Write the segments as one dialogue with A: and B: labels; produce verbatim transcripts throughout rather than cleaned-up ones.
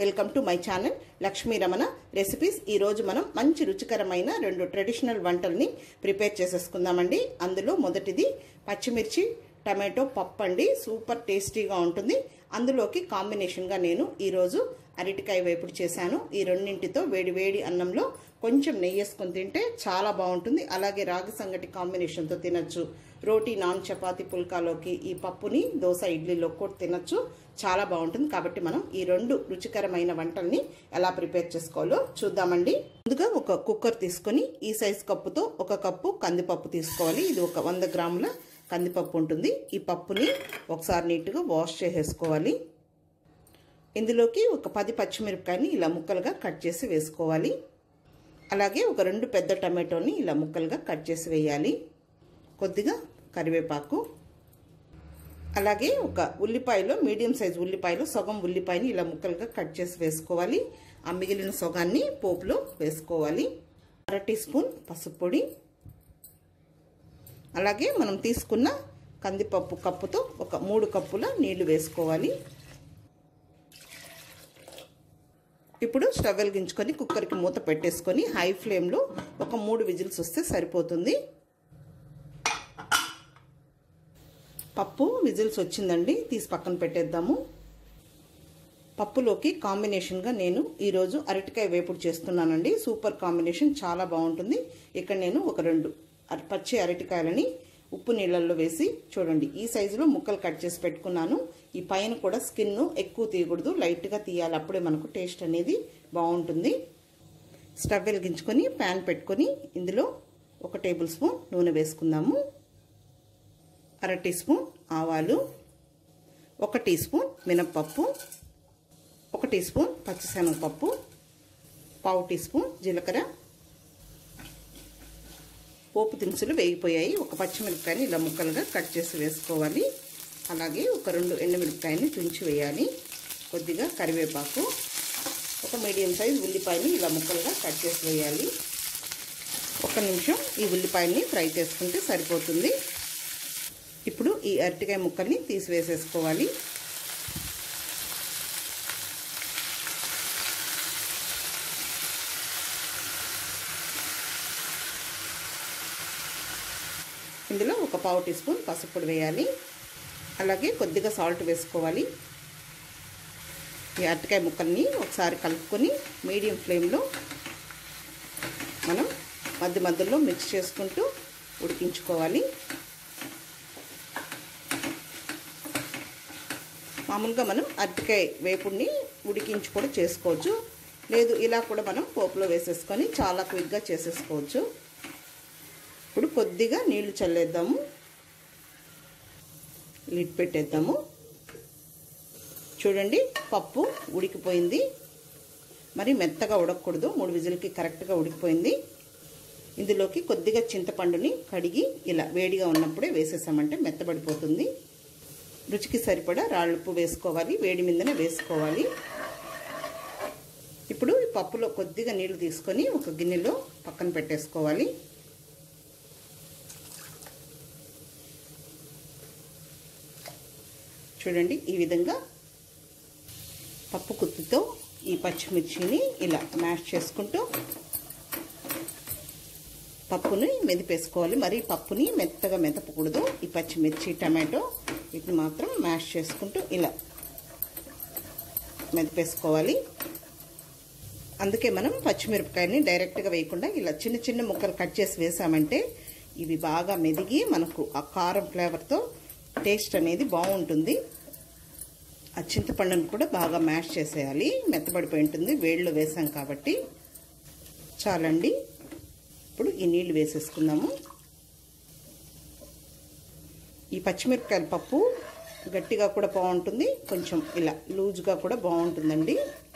A: Welcome to my channel Lakshmi Ramana recipes. ఈ రోజు మనం మంచి రుచికరమైన రెండు ట్రెడిషనల్ వంటల్ని ప్రిపేర్ చేసేసుకుందామండి. అందులో మొదటిది పచ్చిమిర్చి టమాటో పప్పు అండి. సూపర్ టేస్టీగా ఉంటుంది. అందులోకి కాంబినేషన్గా నేను ఈరోజు అరటికాయ వేపుడు చేశాను. ఈ రెండింటితో వేడి వేడి అన్నంలో కొంచెం నెయ్యి వేసుకొని తింటే చాలా బాగుంటుంది. అలాగే రాగి సంగటి కాంబినేషన్తో తినచ్చు. రోటీ, నాన్, చపాతీ, పుల్కాలోకి ఈ పప్పుని దోశ, ఇడ్లీలో కూడా తినచ్చు. చాలా బాగుంటుంది. కాబట్టి మనం ఈ రెండు రుచికరమైన వంటల్ని ఎలా ప్రిపేర్ చేసుకోవాలో చూద్దామండి. ముందుగా ఒక కుక్కర్ తీసుకొని ఈ సైజ్ కప్పుతో ఒక కప్పు కందిపప్పు తీసుకోవాలి. ఇది ఒక వంద గ్రాముల కందిపప్పు ఉంటుంది. ఈ పప్పుని ఒకసారి నీట్గా వాష్ చేసేసుకోవాలి. ఇందులోకి ఒక పది పచ్చిమిరపకాయని ఇలా ముక్కలుగా కట్ చేసి వేసుకోవాలి. అలాగే ఒక రెండు పెద్ద టమాటోని ఇలా ముక్కలుగా కట్ చేసి వేయాలి. కొద్దిగా కరివేపాకు, అలాగే ఒక ఉల్లిపాయలో మీడియం సైజు ఉల్లిపాయలు సగం ఉల్లిపాయని ఇలా ముక్కలుగా కట్ చేసి వేసుకోవాలి. ఆ మిగిలిన సగాన్ని పోపులో వేసుకోవాలి. అర టీ స్పూన్ పసుపు పొడి, అలాగే మనం తీసుకున్న కందిపప్పు కప్పుతో ఒక మూడు కప్పుల నీళ్లు వేసుకోవాలి. ఇప్పుడు స్టవ్ వెలిగించుకొని కుక్కర్కి మూత పెట్టేసుకొని హై ఫ్లేమ్లో ఒక మూడు విజిల్స్ వస్తే సరిపోతుంది. పప్పు విజిల్స్ వచ్చిందండి, తీసి పక్కన పెట్టేద్దాము. పప్పులోకి కాంబినేషన్గా నేను ఈరోజు అరటికాయ వేపుడు చేస్తున్నానండి. సూపర్ కాంబినేషన్, చాలా బాగుంటుంది. ఇక్కడ నేను ఒక రెండు పచ్చి అరటికాయలని ఉప్పు నీళ్ళల్లో వేసి చూడండి ఈ సైజులో ముక్కలు కట్ చేసి పెట్టుకున్నాను. ఈ పైన కూడా స్కిన్ ఎక్కువ తీయకూడదు, లైట్గా తీయాలి. అప్పుడే మనకు టేస్ట్ అనేది బాగుంటుంది. స్టవ్ వెలిగించుకొని ప్యాన్ పెట్టుకొని ఇందులో ఒక టేబుల్ స్పూన్ నూనె వేసుకుందాము. అర టీ స్పూన్ ఆవాలు, ఒక టీ స్పూన్ మినప్పప్పు, ఒక టీ స్పూన్ పచ్చిశనగపప్పు, పావు టీ స్పూన్ జీలకర్ర. పోపు దినుసులు వేగిపోయాయి. ఒక పచ్చిమిరపకాయని ఇలా ముక్కలుగా కట్ చేసి వేసుకోవాలి. అలాగే ఒక రెండు ఎండుమిరపకాయని తుంచి వేయాలి. కొద్దిగా కరివేపాకు, ఒక మీడియం సైజ్ ఉల్లిపాయని ఇలా ముక్కలుగా కట్ చేసి వేయాలి. ఒక నిమిషం ఈ ఉల్లిపాయని ఫ్రై చేసుకుంటే సరిపోతుంది. ఇప్పుడు ఈ అరటికాయ ముక్కల్ని తీసివేసేసుకోవాలి. ఇందులో ఒక పావు టీ స్పూన్ పసుపు పొడి వేయాలి. అలాగే కొద్దిగా సాల్ట్ వేసుకోవాలి. ఈ అరటికాయ ముక్కల్ని ఒకసారి కలుపుకొని మీడియం ఫ్లేమ్లో మనం మధ్య మధ్యలో మిక్స్ చేసుకుంటూ ఉడికించుకోవాలి. మామూలుగా మనం అరటికాయ వేపుడిని ఉడికించి కూడా చేసుకోవచ్చు. లేదు ఇలా కూడా మనం పోపులో వేసేసుకొని చాలా క్విక్గా చేసేసుకోవచ్చు. ఇప్పుడు కొద్దిగా నీళ్లు చల్లేద్దాము, లిడ్ పెట్టేద్దాము. చూడండి పప్పు ఉడికిపోయింది. మరి మెత్తగా ఉడకకూడదు, మూడు విజిల్కి కరెక్ట్గా ఉడికిపోయింది. ఇందులోకి కొద్దిగా చింతపండుని కడిగి ఇలా వేడిగా ఉన్నప్పుడే వేసేసామంటే మెత్తబడిపోతుంది. రుచికి సరిపడా రాళ్ళుప్పు వేసుకోవాలి. వేడి మీదనే వేసుకోవాలి. ఇప్పుడు ఈ పప్పులో కొద్దిగా నీళ్లు తీసుకొని ఒక గిన్నెలో పక్కన పెట్టేసుకోవాలి. చూడండి ఈ విధంగా పప్పు కుత్తితో ఈ పచ్చిమిర్చిని ఇలా మ్యాష్ చేసుకుంటూ పప్పుని మెదిపేసుకోవాలి. మరి పప్పుని మెత్తగా మెదపకూడదు. ఈ పచ్చిమిర్చి, టమాటో వీటిని మాత్రం మ్యాష్ చేసుకుంటూ ఇలా మెదిపేసుకోవాలి. అందుకే మనం పచ్చిమిరపకాయని డైరెక్ట్గా వేయకుండా ఇలా చిన్న చిన్న ముక్కలు కట్ చేసి వేసామంటే ఇవి బాగా మెదిగి మనకు ఆ కారం ఫ్లేవర్తో టేస్ట్ అనేది బాగుంటుంది. ఆ చింతపండును కూడా బాగా మ్యాష్ చేసేయాలి, మెత్తబడిపోయి ఉంటుంది వేడిలో వేసాం కాబట్టి. చాలండి. ఇప్పుడు ఈ నీళ్లు వేసేసుకుందాము. ఈ పచ్చిమిరపకాయల పప్పు గట్టిగా కూడా బాగుంటుంది, కొంచెం ఇలా లూజ్గా కూడా బాగుంటుందండి.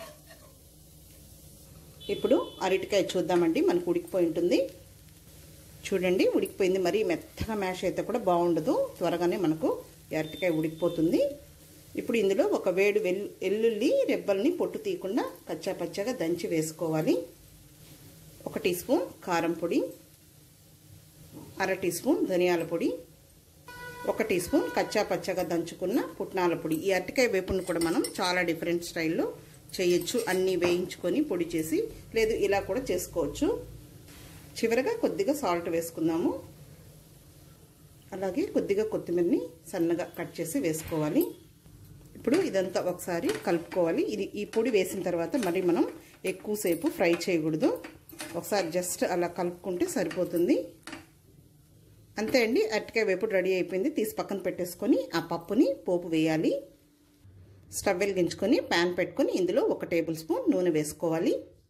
A: ఇప్పుడు అరటికాయ చూద్దామండి. మనకు ఉడికిపోయి ఉంటుంది. చూడండి ఉడికిపోయింది. మరి మెత్తగా మ్యాష్ అయితే కూడా బాగుండదు, త్వరగానే మనకు అరటికాయ ఉడికిపోతుంది. ఇప్పుడు ఇందులో ఒక వేడి వెల్లు ఎల్లుల్లి రెబ్బల్ని పొట్టు తీయకుండా కచ్చా పచ్చగా దంచి వేసుకోవాలి. ఒక టీ స్పూన్ కారం పొడి, అర టీ స్పూన్ ధనియాల పొడి, ఒక టీ స్పూన్ కచ్చా పచ్చగా దంచుకున్న పుట్నాల పొడి. ఈ అరటికాయ వేపుని కూడా మనం చాలా డిఫరెంట్ స్టైల్లో చేయొచ్చు, అన్నీ వేయించుకొని పొడి చేసి, లేదు ఇలా కూడా చేసుకోవచ్చు. చివరగా కొద్దిగా సాల్ట్ వేసుకుందాము. అలాగే కొద్దిగా కొత్తిమీరని సన్నగా కట్ చేసి వేసుకోవాలి. ఇప్పుడు ఇదంతా ఒకసారి కలుపుకోవాలి. ఇది ఈ పొడి వేసిన తర్వాత మరి మనం ఎక్కువసేపు ఫ్రై చేయకూడదు. ఒకసారి జస్ట్ అలా కలుపుకుంటే సరిపోతుంది. అంతే అండి, అరటికాయ వేపుడు రెడీ అయిపోయింది. తీసి పక్కన పెట్టేసుకొని ఆ పప్పుని పోపు వేయాలి. స్టవ్ వెలిగించుకొని ప్యాన్ పెట్టుకొని ఇందులో ఒక టేబుల్ స్పూన్ నూనె వేసుకోవాలి.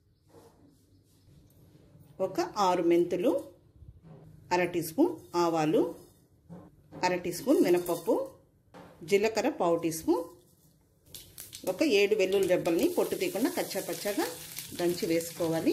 A: ఒక ఆరు మెంతులు, అర టీ స్పూన్ ఆవాలు, అర టీ స్పూన్ మినపప్పు, జీలకర్ర పావు టీ స్పూన్, ఒక ఏడు వెల్లుల్లి రెబ్బల్ని పొట్టు తీయకుండా కచ్చాపచ్చాగా దంచి వేసుకోవాలి.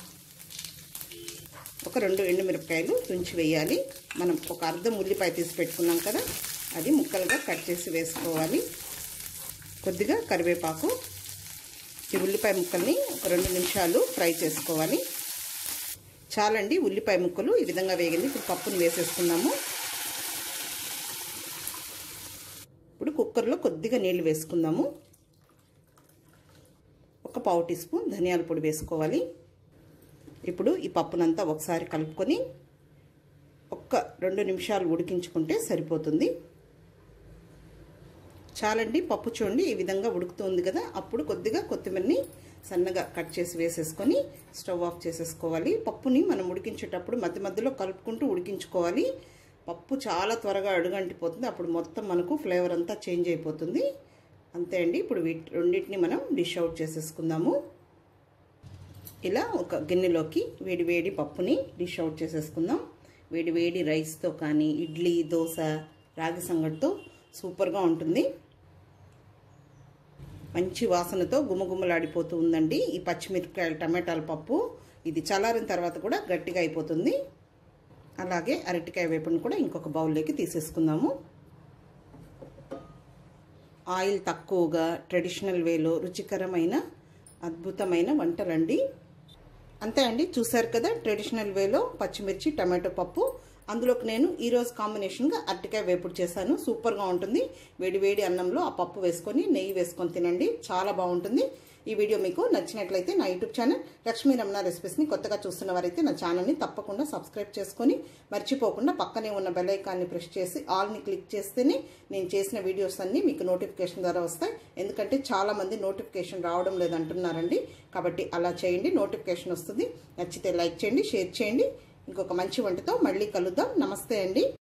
A: ఒక రెండు ఎండుమిరపకాయలు తుంచి వేయాలి. మనం ఒక అర్ధం ఉల్లిపాయ తీసి పెట్టుకున్నాం కదా, అది ముక్కలుగా కట్ చేసి వేసుకోవాలి. కొద్దిగా కరివేపాకు. ఈ ఉల్లిపాయ ముక్కల్ని ఒక రెండు నిమిషాలు ఫ్రై చేసుకోవాలి. చాలండి, ఉల్లిపాయ ముక్కలు ఈ విధంగా వేగింది. ఇప్పుడు పప్పుని వేసేసుకుందాము. ఇప్పుడు కుక్కర్లో కొద్దిగా నీళ్లు వేసుకుందాము. ఒక పావు టీ స్పూన్ ధనియాల పొడి వేసుకోవాలి. ఇప్పుడు ఈ పప్పునంతా ఒకసారి కలుపుకొని ఒక్క రెండు నిమిషాలు ఉడికించుకుంటే సరిపోతుంది. చాలండి, పప్పు చూడండి ఈ విధంగా ఉడుకుతుంది కదా. అప్పుడు కొద్దిగా కొత్తిమీరని సన్నగా కట్ చేసి వేసేసుకొని స్టవ్ ఆఫ్ చేసేసుకోవాలి. పప్పుని మనం ఉడికించేటప్పుడు మధ్య మధ్యలో కలుపుకుంటూ ఉడికించుకోవాలి. పప్పు చాలా త్వరగా అడుగంటిపోతుంది, అప్పుడు మొత్తం మనకు ఫ్లేవర్ అంతా చేంజ్ అయిపోతుంది. అంతే అండి. ఇప్పుడు వీటి రెండింటిని మనం డిష్ అవుట్ చేసేసుకుందాము. ఇలా ఒక గిన్నెలోకి వేడి వేడి పప్పుని డిష్ అవుట్ చేసేసుకుందాం. వేడి వేడి రైస్తో కానీ, ఇడ్లీ, దోశ, రాగి సంగటితో సూపర్గా ఉంటుంది. మంచి వాసనతో గుమగుమలాడిపోతూ ఉందండి ఈ పచ్చిమిరపకాయలు టమాటాల పప్పు. ఇది చల్లారిన తర్వాత కూడా గట్టిగా అయిపోతుంది. అలాగే అరటికాయ వేపుడుని కూడా ఇంకొక బౌల్లోకి తీసేసుకుందాము. ఆయిల్ తక్కువగా ట్రెడిషనల్ వేలో రుచికరమైన అద్భుతమైన వంటలండి. అంతే అండి, చూసారు కదా ట్రెడిషనల్ వేలో పచ్చిమిర్చి టమాటో పప్పు. అందులోకి నేను ఈరోజు కాంబినేషన్గా అరటికాయ వేపుడు చేశాను. సూపర్గా ఉంటుంది. వేడి వేడి అన్నంలో ఆ పప్పు వేసుకొని నెయ్యి వేసుకొని తినండి, చాలా బాగుంటుంది. ఈ వీడియో మీకు నచ్చినట్లయితే నా యూట్యూబ్ ఛానల్ లక్ష్మీ రమణ రెసిపీస్ని కొత్తగా చూస్తున్న వారైతే నా ఛానల్ని తప్పకుండా సబ్స్క్రైబ్ చేసుకొని మర్చిపోకుండా పక్కనే ఉన్న బెల్ ఐకాన్ని ప్రెస్ చేసి ఆల్ని క్లిక్ చేస్తేనే నేను చేసిన వీడియోస్ అన్నీ మీకు నోటిఫికేషన్ ద్వారా వస్తాయి. ఎందుకంటే చాలామంది నోటిఫికేషన్ రావడం లేదంటున్నారండి, కాబట్టి అలా చేయండి, నోటిఫికేషన్ వస్తుంది. నచ్చితే లైక్ చేయండి, షేర్ చేయండి. ఇంకొక మంచి వంటతో మళ్ళీ కలుద్దాం. నమస్తే అండి.